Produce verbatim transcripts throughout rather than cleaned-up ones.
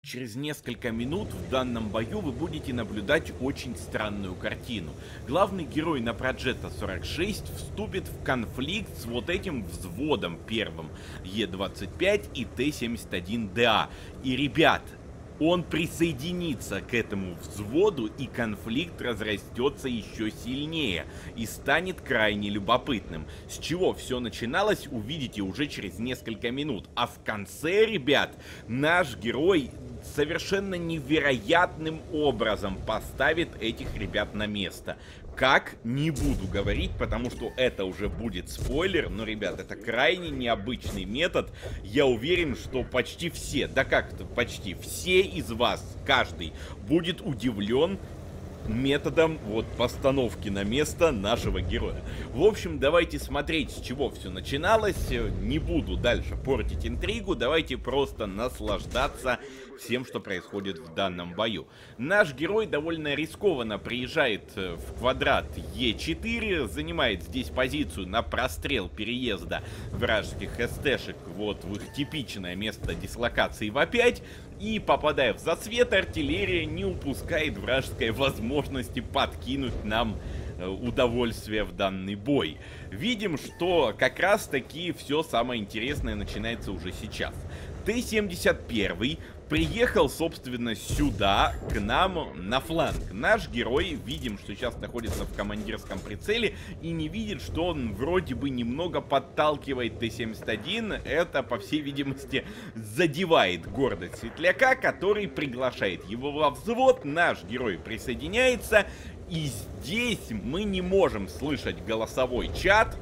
Через несколько минут в данном бою вы будете наблюдать очень странную картину. Главный герой на Проджета сорок шесть вступит в конфликт с вот этим взводом первым Е двадцать пять и Т семьдесят один Д А. И, ребят, он присоединится к этому взводу, и конфликт разрастется еще сильнее и станет крайне любопытным. С чего все начиналось, увидите уже через несколько минут. А в конце, ребят, наш герой совершенно невероятным образом поставит этих ребят на место. Как, не буду говорить, потому что это уже будет спойлер, но, ребят, это крайне необычный метод. Я уверен, что почти все, да как это почти, все из вас, каждый, будет удивлен методом вот постановки на место нашего героя. В общем, давайте смотреть, с чего все начиналось. Не буду дальше портить интригу, давайте просто наслаждаться всем, что происходит в данном бою. Наш герой довольно рискованно приезжает в квадрат Е четыре, занимает здесь позицию на прострел переезда вражеских СТшек вот в их типичное место дислокации В пять, и, попадая в засвет, артиллерия не упускает вражеской возможности подкинуть нам удовольствие в данный бой. Видим, что как раз таки все самое интересное начинается уже сейчас. Т семьдесят один приехал, собственно, сюда, к нам на фланг. Наш герой, видим, что сейчас находится в командирском прицеле и не видит, что он вроде бы немного подталкивает Т семьдесят один. Это, по всей видимости, задевает гордость Светляка, который приглашает его во взвод. Наш герой присоединяется, и здесь мы не можем слышать голосовой чат,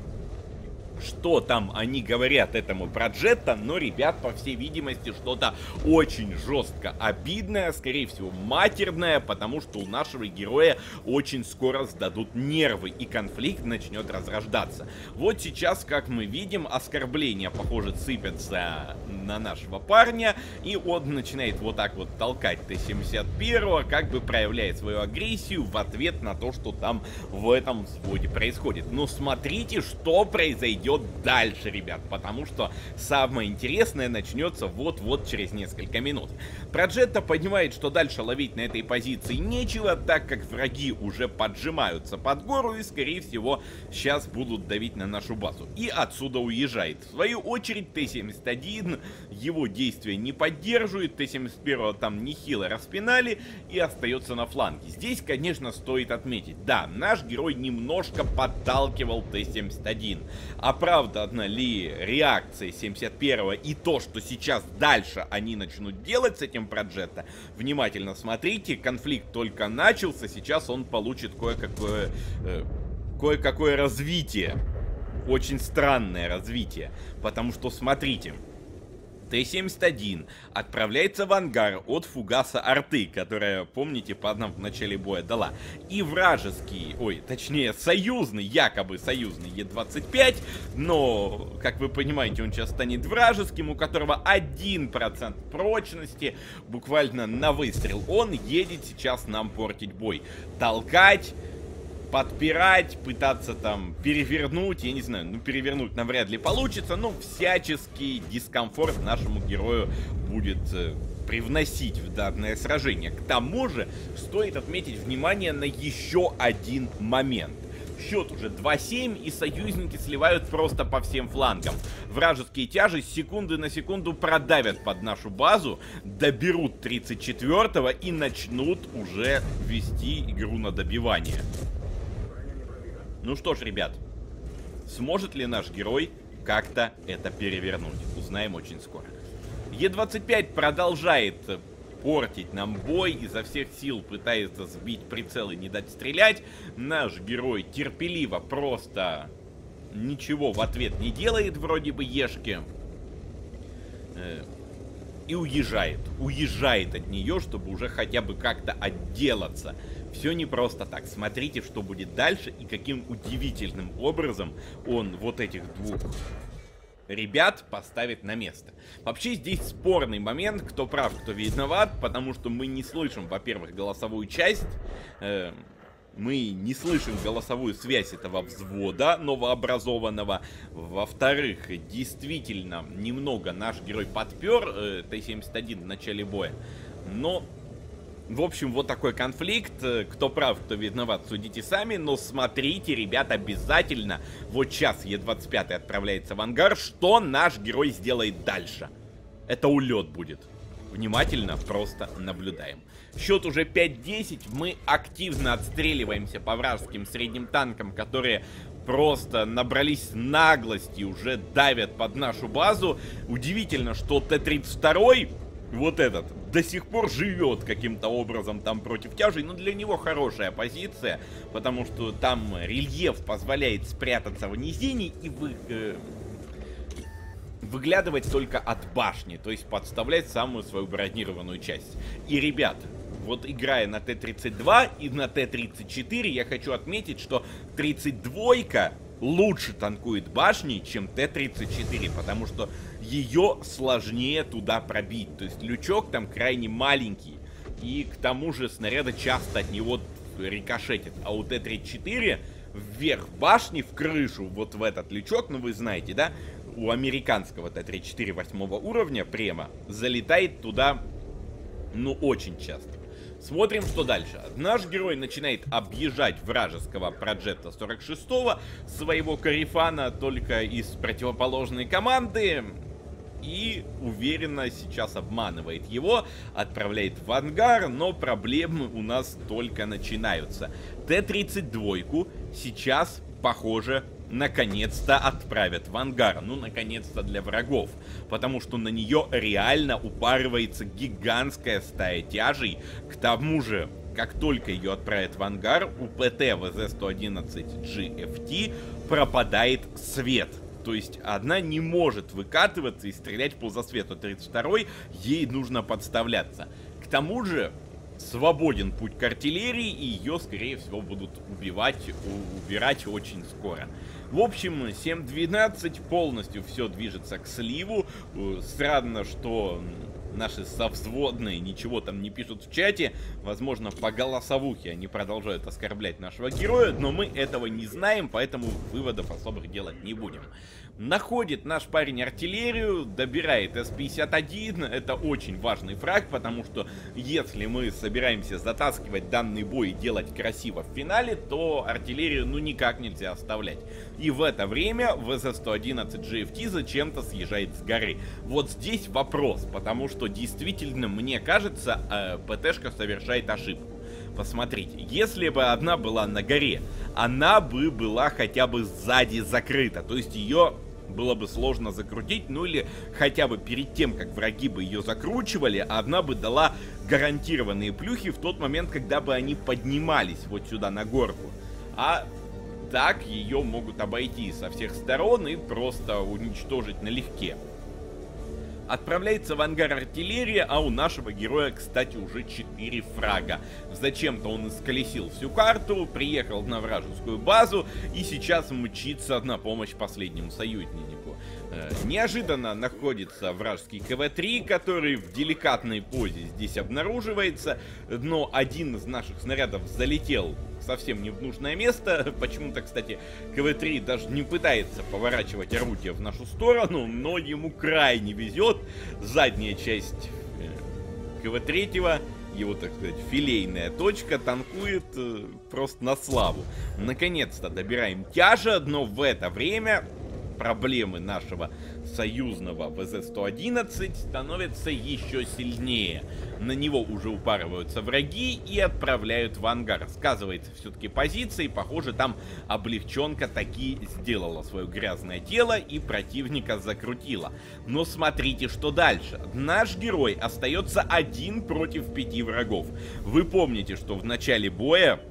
что там они говорят этому Проджета, но, ребят, по всей видимости, что-то очень жестко обидное, скорее всего, матерное, потому что у нашего героя очень скоро сдадут нервы, и конфликт начнет разрождаться. Вот сейчас, как мы видим, оскорбления, похоже, сыпятся на нашего парня, и он начинает вот так вот толкать Т семьдесят один, как бы проявляет свою агрессию в ответ на то, что там в этом взводе происходит. Но смотрите, что произойдет дальше, ребят, потому что самое интересное начнется вот-вот через несколько минут. Проджета понимает, что дальше ловить на этой позиции нечего, так как враги уже поджимаются под гору и, скорее всего, сейчас будут давить на нашу базу. И отсюда уезжает. В свою очередь, Т семьдесят один его действия не поддерживает, Т семьдесят один там нехило распинали и остается на фланге. Здесь, конечно, стоит отметить, да, наш герой немножко подталкивал Т семьдесят один. Оправдана ли реакция семьдесят первого и то, что сейчас дальше они начнут делать с этим Проджета? Внимательно смотрите, конфликт только начался, сейчас он получит кое-какое э, кое-какое развитие. Очень странное развитие, потому что, смотрите, Т семьдесят один отправляется в ангар от фугаса арты, которая, помните, по нам в начале боя дала. И вражеский, ой, точнее, союзный, якобы союзный Е двадцать пять, но, как вы понимаете, он сейчас станет вражеским, у которого один процент прочности, буквально на выстрел. Он едет сейчас нам портить бой. Толкать, подпирать, пытаться там перевернуть, я не знаю, ну перевернуть навряд ли получится, но всяческий дискомфорт нашему герою будет э, привносить в данное сражение. К тому же стоит отметить внимание на еще один момент. Счет уже два семь, и союзники сливают просто по всем флангам. Вражеские тяжи с секунды на секунду продавят под нашу базу, доберут тридцать четвёртого и начнут уже вести игру на добивание. Ну что ж, ребят, сможет ли наш герой как-то это перевернуть? Узнаем очень скоро. Е двадцать пять продолжает портить нам бой, изо всех сил пытается сбить прицел и не дать стрелять. Наш герой терпеливо просто ничего в ответ не делает, вроде бы ешки. И уезжает. Уезжает от нее, чтобы уже хотя бы как-то отделаться. Все не просто так. Смотрите, что будет дальше и каким удивительным образом он вот этих двух ребят поставит на место. Вообще здесь спорный момент, кто прав, кто виноват, потому что мы не слышим, во-первых, голосовую часть, э мы не слышим голосовую связь этого взвода новообразованного. Во-вторых, действительно, немного наш герой подпер э, Т семьдесят один в начале боя. Но, в общем, вот такой конфликт. Кто прав, кто виноват, судите сами. Но смотрите, ребят, обязательно. Вот сейчас Е двадцать пять отправляется в ангар. Что наш герой сделает дальше? Это улет будет. Внимательно просто наблюдаем. Счет уже пять десять. Мы активно отстреливаемся по вражеским средним танкам, которые просто набрались наглости, уже давят под нашу базу. Удивительно, что Т тридцать два, вот этот, до сих пор живет каким-то образом там против тяжей. Но для него хорошая позиция, потому что там рельеф позволяет спрятаться в низине и вы... Э, выглядывать только от башни, то есть подставлять самую свою бронированную часть. И, ребят, вот играя на Т тридцать два и на Т тридцать четыре, я хочу отметить, что тридцать два лучше танкует башни, чем Т тридцать четыре, потому что ее сложнее туда пробить. То есть лючок там крайне маленький, и к тому же снаряды часто от него рикошетят. А у Т тридцать четыре вверх башни, в крышу, вот в этот лючок, ну вы знаете, да, у американского Т тридцать четыре восьмого уровня према залетает туда, ну, очень часто. Смотрим, что дальше. Наш герой начинает объезжать вражеского Проджета сорок шестого, своего Карифана, только из противоположной команды, и уверенно сейчас обманывает его, отправляет в ангар, но проблемы у нас только начинаются. Т тридцать два сейчас, похоже, наконец-то отправят в ангар. Ну, наконец-то для врагов. Потому что на нее реально упарывается гигантская стая тяжей. К тому же, как только ее отправят в ангар, у ПТ вэ зэ сто одиннадцать джи эф ти пропадает свет. То есть она не может выкатываться и стрелять по засвету тридцать два, ей нужно подставляться. К тому же свободен путь к артиллерии, и ее, скорее всего, будут убивать, убирать очень скоро. В общем, семь двенадцать, полностью все движется к сливу. Странно, что наши совзводные ничего там не пишут в чате. Возможно, по голосовухе они продолжают оскорблять нашего героя, но мы этого не знаем, поэтому выводов особых делать не будем. Находит наш парень артиллерию, добирает С пятьдесят один, это очень важный фраг, потому что если мы собираемся затаскивать данный бой и делать красиво в финале, то артиллерию ну никак нельзя оставлять. И в это время вэ зэ сто одиннадцать джи эф ти зачем-то съезжает с горы. Вот здесь вопрос, потому что действительно, мне кажется, э, ПТшка совершает ошибку. Посмотрите, если бы одна была на горе, она бы была хотя бы сзади закрыта, то есть ее было бы сложно закрутить, ну или хотя бы перед тем, как враги бы ее закручивали, одна бы дала гарантированные плюхи в тот момент, когда бы они поднимались вот сюда на горку. А так ее могут обойти со всех сторон и просто уничтожить налегке. Отправляется в ангар артиллерия, а у нашего героя, кстати, уже четыре фрага. Зачем-то он исколесил всю карту, приехал на вражескую базу и сейчас мчится на помощь последнему союзнику. Э, неожиданно находится вражеский К В три, который в деликатной позе здесь обнаруживается, но один из наших снарядов залетел совсем не в нужное место. Почему-то, кстати, К В три даже не пытается поворачивать орудие в нашу сторону, но ему крайне везет. Задняя часть К В три, его, так сказать, филейная точка, танкует э, просто на славу. Наконец-то добираем тяжа, но в это время проблемы нашего союзного вэ зэ сто одиннадцать становятся еще сильнее. На него уже упарываются враги и отправляют в ангар. Сказывается все-таки позиция, и похоже там облегченка таки сделала свое грязное дело и противника закрутила. Но смотрите, что дальше. Наш герой остается один против пяти врагов. Вы помните, что в начале боя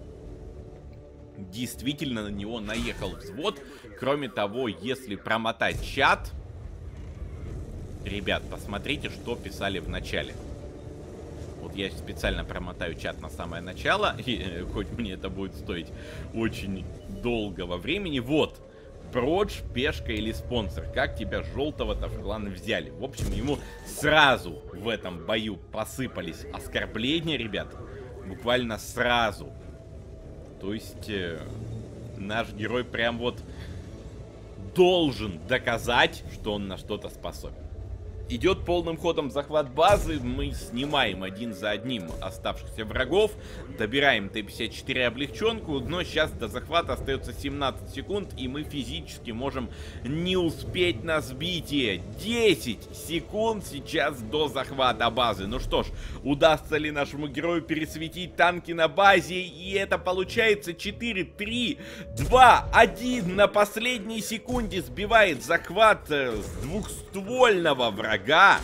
действительно на него наехал взвод. Кроме того, если промотать чат, ребят, посмотрите, что писали в начале. Вот я специально промотаю чат на самое начало, и, хоть мне это будет стоить очень долгого времени. Вот, Продж, пешка или спонсор, как тебя желтого-то в клан взяли? В общем, ему сразу в этом бою посыпались оскорбления, ребят. Буквально сразу. То есть, э, наш герой прям вот должен доказать, что он на что-то способен. Идет полным ходом захват базы, мы снимаем один за одним оставшихся врагов, добираем Т пятьдесят четыре облегченку, но сейчас до захвата остается семнадцать секунд, и мы физически можем не успеть на сбитие. десять секунд сейчас до захвата базы. Ну что ж, удастся ли нашему герою пересветить танки на базе, и это получается четыре, три, два, один, на последней секунде сбивает захват с двухствольного врага.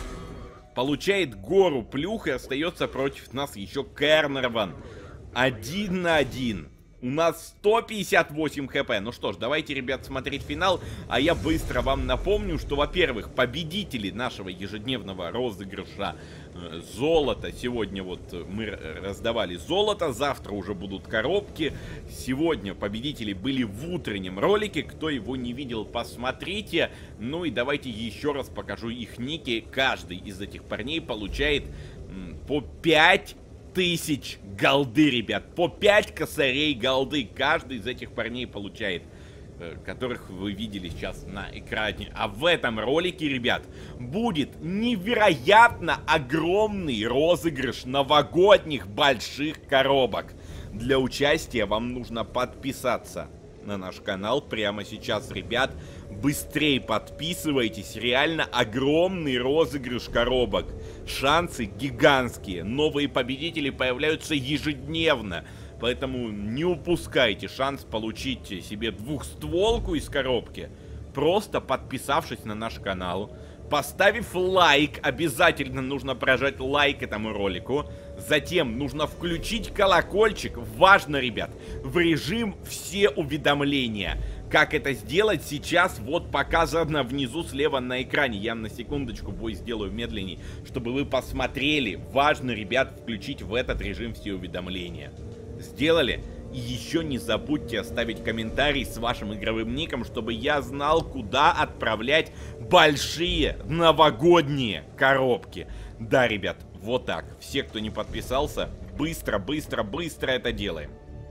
Получает гору плюх, и остается против нас еще Кернерван. Один на один. У нас сто пятьдесят восемь хп. Ну что ж, давайте, ребят, смотреть финал. А я быстро вам напомню, что, во-первых, победители нашего ежедневного розыгрыша э, золота. Сегодня вот мы раздавали золото, завтра уже будут коробки. Сегодня победители были в утреннем ролике. Кто его не видел, посмотрите. Ну и давайте еще раз покажу их ники. Каждый из этих парней получает м, по пять тысяч голды, ребят. По пять косарей голды каждый из этих парней получает, которых вы видели сейчас на экране. А в этом ролике, ребят, будет невероятно огромный розыгрыш новогодних больших коробок. Для участия вам нужно подписаться на наш канал прямо сейчас, ребят. Быстрее подписывайтесь, реально огромный розыгрыш коробок. Шансы гигантские, новые победители появляются ежедневно. Поэтому не упускайте шанс получить себе двухстволку из коробки, просто подписавшись на наш канал. Поставив лайк, обязательно нужно прожать лайк этому ролику. Затем нужно включить колокольчик, важно, ребят, в режим все уведомления. Как это сделать, сейчас вот показано внизу слева на экране. Я на секундочку бой сделаю медленней, чтобы вы посмотрели. Важно, ребят, включить в этот режим все уведомления. Сделали? И еще не забудьте оставить комментарий с вашим игровым ником, чтобы я знал, куда отправлять большие новогодние коробки. Да, ребят, вот так. Все, кто не подписался, быстро, быстро, быстро это делаем.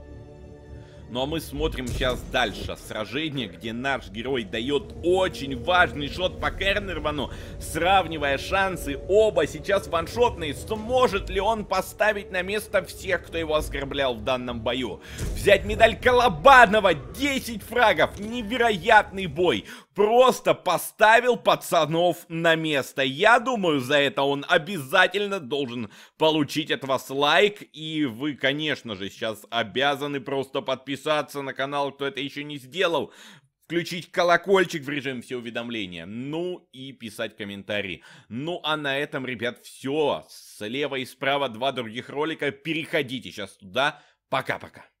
Ну а мы смотрим сейчас дальше. Сражение, где наш герой дает очень важный шот по Кернервану, сравнивая шансы. Оба сейчас ваншотные. Сможет ли он поставить на место всех, кто его оскорблял в данном бою? Взять медаль Колобанова. десять фрагов. Невероятный бой. Просто поставил пацанов на место. Я думаю, за это он обязательно должен получить от вас лайк. И вы, конечно же, сейчас обязаны просто подписаться на канал, кто это еще не сделал. Включить колокольчик в режим все уведомления. Ну и писать комментарии. Ну а на этом, ребят, все. Слева и справа два других ролика. Переходите сейчас туда. Пока-пока.